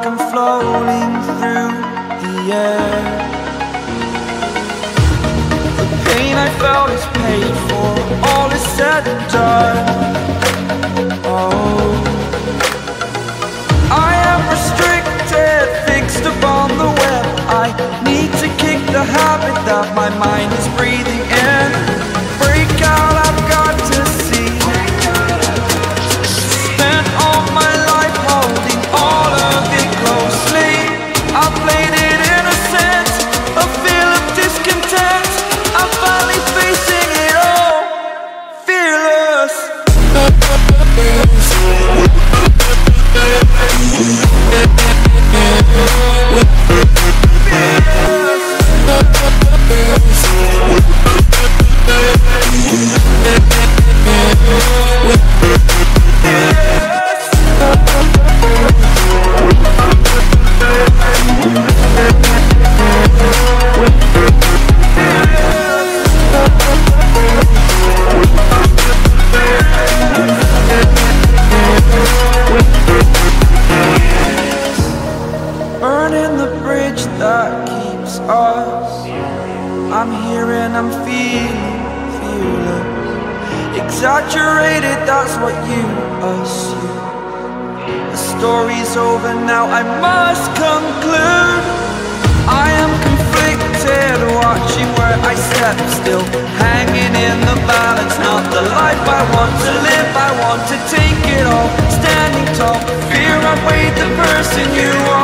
like I'm floating through the air. The pain I felt is paid for, all is said and done. Oh, I am restricted, fixed upon the web. I need to kick the habit that my mind is breathing in. Break out, I've got to see. Spent all my life holding all of it closely. I played it innocent, a feel of discontent. I'm finally facing it all, fearless. Burning the bridge that keeps us. I'm here and I'm feeling fearless. Exaggerated, that's what you assume. The story's over now, I must conclude. I am conflicted, watching where I step still, hanging in the balance. Not the life I want to live, I want to take it all. Standing tall, fear I weighed the person you are.